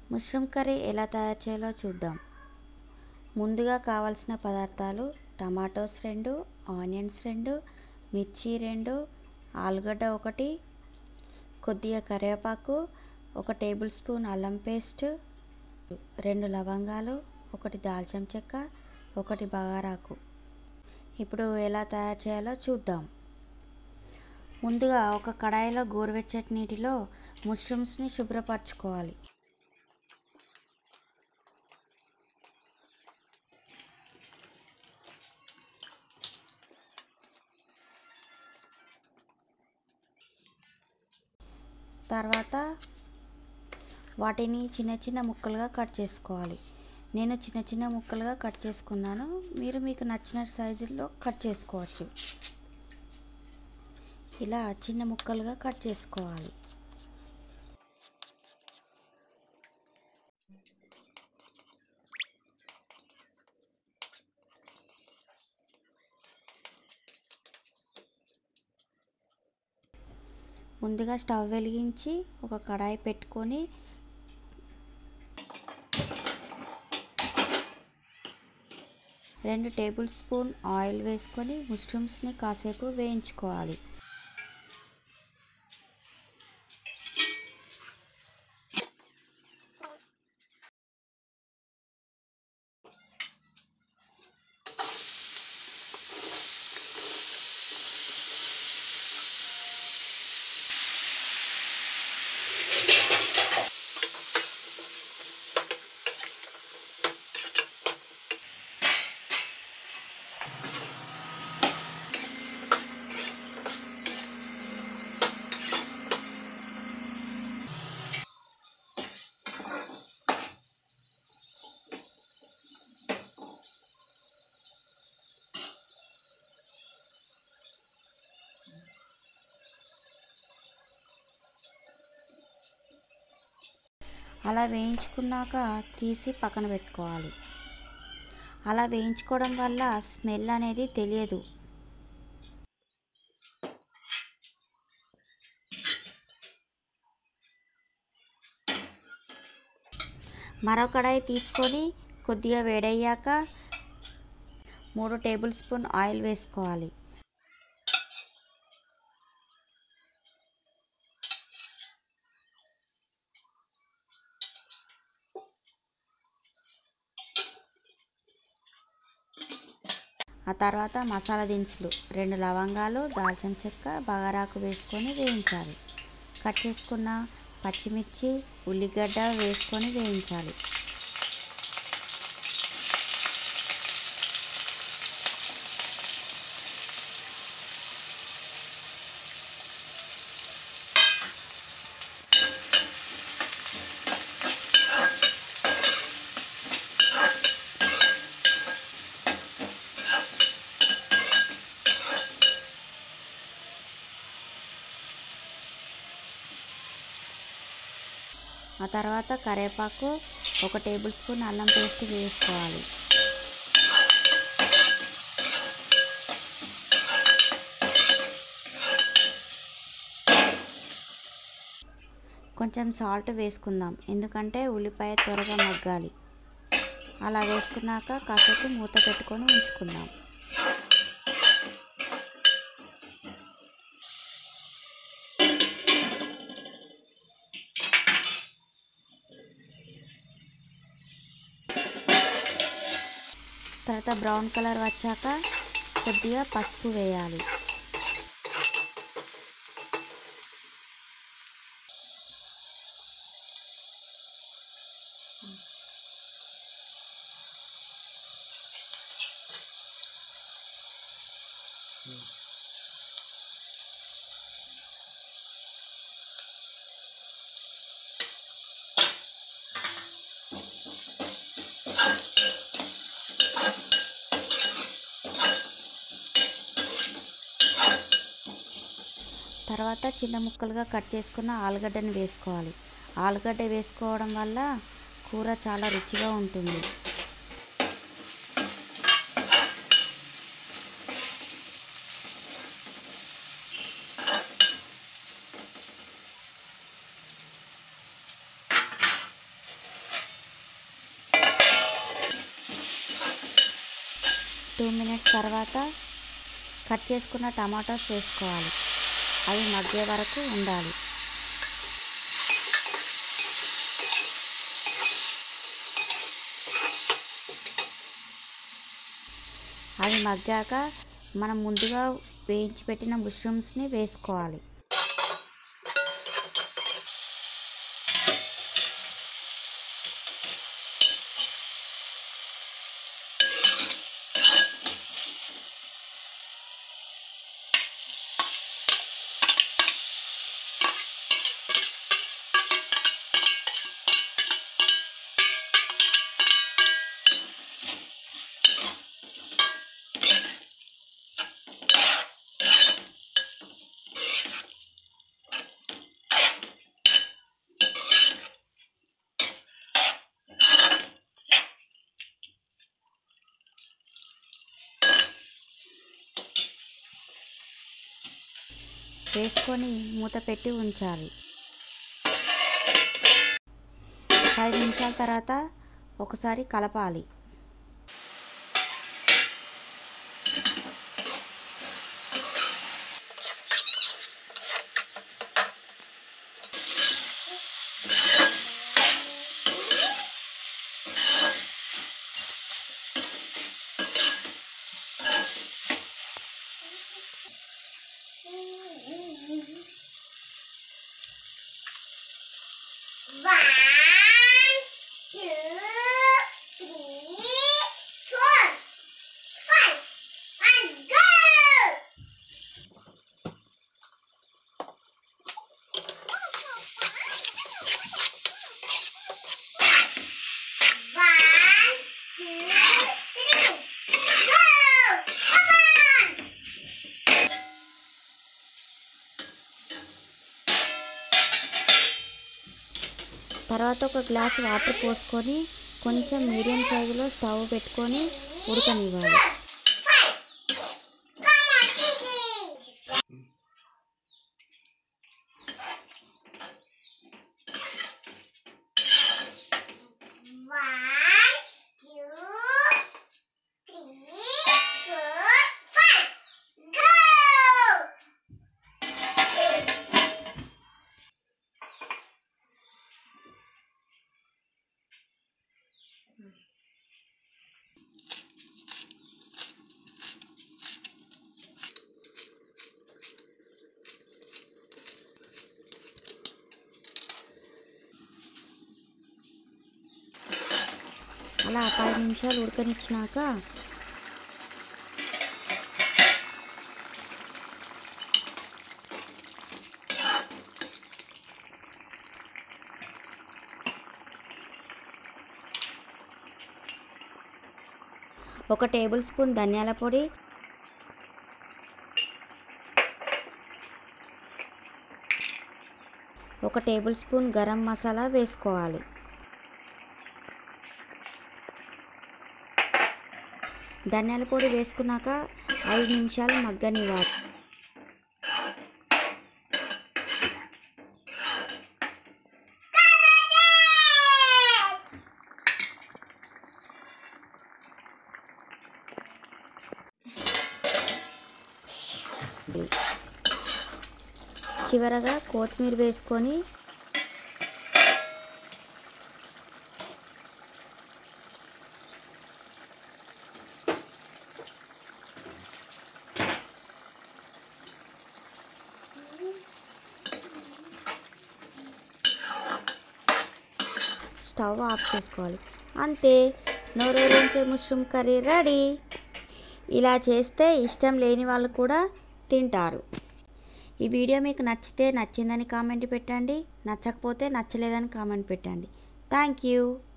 Mushroom curry ఎలా తయారు చేయాలో చూద్దాం. ముందుగా కావాల్సిన పదార్థాలు: టమాటోస్ 2, ఆనియన్స్ 2, మిర్చి 2, ఆలుగడ్డ 1, కొద్దిగా కరివేపాకు, 1 టేబుల్ స్పూన్ అల్లం పేస్ట్, 2 లవంగాలు, 1 దాల్చిన చెక్క, 1 బగారాకు. ఇప్పుడు ఎలా తయారు చేయాలో చూద్దాం. ముందుగా ఒక కడాయిలో గోరువెచ్చటి నీటిలో మష్రూమ్స్ని శుభ్రపరచుకోవాలి. తర్వాత వాటిని చిన్న చిన్న ముక్కలుగా కట్ చేసుకోవాలి. నేను చిన్న చిన్న ముక్కలుగా కట్ చేసుకున్నాను. మీరు మీకు నచ్చిన సైజుల్లో కట్ చేసుకోవచ్చు. ఇలా చిన్న ముక్కలుగా కట్ చేసుకోవాలి. ముందుగా స్టవ్ వెలిగించి ఒక కడాయి పెట్టుకొని రెండు టేబుల్ స్పూన్ ఆయిల్ వేసుకొని మష్రూమ్స్ని కాసేపు వేయించుకోవాలి. అలా వేయించుకున్నాక తీసి పక్కన పెట్టుకోవాలి. అలా వేయించుకోవడం వల్ల స్మెల్ అనేది తెలియదు. మరో కడాయి తీసుకొని కొద్దిగా వేడయ్యాక 3 టేబుల్ స్పూన్ ఆయిల్ వేసుకోవాలి. ఆ తర్వాత మసాలా దినుసులు 2 లవంగాలు, దాల్చిన చెక్క, బగారాకు వేసుకొని వేయించాలి. కట్ చేసుకున్న పచ్చిమిర్చి, ఉల్లిగడ్డ వేసుకొని వేయించాలి. ఆ తర్వాత కరివేపాకు, 1 టేబుల్ స్పూన్ అల్లం పేస్ట్ వేసుకోవాలి. కొంచెం సాల్ట్ వేసుకుందాం, ఎందుకంటే ఉల్లిపాయ త్వరగా మగ్గాలి. అలా వేసుకున్నాక కాసేపు మూత పెట్టుకొని ఉంచుకుందాం. తర్వాత బ్రౌన్ కలర్ వచ్చాక కొద్దిగా పసుపు వేయాలి. తర్వాత చిన్న ముక్కలుగా కట్ చేసుకున్న ఆలుగడ్డని వేసుకోవాలి. ఆలుగడ్డ వేసుకోవడం వల్ల కూర చాలా రుచిగా ఉంటుంది. 2 మినిట్స్ తర్వాత కట్ చేసుకున్న టమాటాస్ వేసుకోవాలి. అవి మగ్గే వరకు ఉండాలి. అవి మగ్గాక మనం ముందుగా వేయించి పెట్టిన మష్రూమ్స్ని వేసుకోవాలి. వేసుకొని మూత పెట్టి ఉంచాలి. 5 నిమిషాల తర్వాత ఒకసారి కలపాలి. తర్వాత ఒక గ్లాస్ వాటర్ పోసుకొని కొంచెం మీడియం సైజులో స్టవ్ పెట్టుకొని ఉడకనివ్వాలి. అలా 10 నిమిషాలు ఉడకనిచ్చినాక ఒక టేబుల్ స్పూన్ ధనియాల పొడి, ఒక టేబుల్ స్పూన్ గరం మసాలా వేసుకోవాలి. ధనియాల పొడి వేసుకున్నాక 5 నిమిషాలు మగ్గనివ్వాలి. చివరగా కొత్తిమీర వేసుకొని స్టవ్ ఆఫ్ చేసుకోవాలి. అంతే, నోరూరించే మష్రూమ్ కర్రీ రెడీ. ఇలా చేస్తే ఇష్టం లేని వాళ్ళు కూడా తింటారు. ఈ వీడియో మీకు నచ్చితే నచ్చిందని కామెంట్ పెట్టండి, నచ్చకపోతే నచ్చలేదని కామెంట్ పెట్టండి. Thank you.